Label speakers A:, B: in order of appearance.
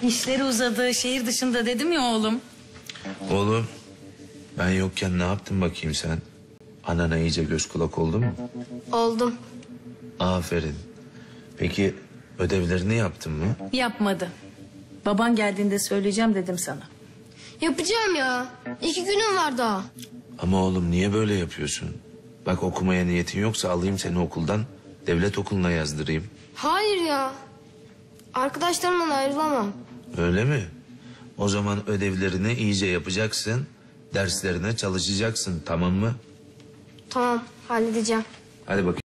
A: İşleri uzadı, şehir dışında dedim ya oğlum.
B: Oğlum, ben yokken ne yaptın bakayım sen? Anana iyice göz kulak oldun mu?
C: Oldum.
B: Aferin. Peki ödevlerini yaptın mı?
A: Yapmadı. Baban geldiğinde söyleyeceğim dedim sana.
C: Yapacağım ya. 2 günüm var daha.
B: Ama oğlum niye böyle yapıyorsun? Bak okumaya niyetin yoksa alayım seni okuldan, devlet okuluna yazdırayım.
C: Hayır ya. Arkadaşlarımdan ayrılamam.
B: Öyle mi? O zaman ödevlerini iyice yapacaksın, derslerine çalışacaksın, tamam mı?
C: Tamam, halledeceğim.
B: Hadi bakayım.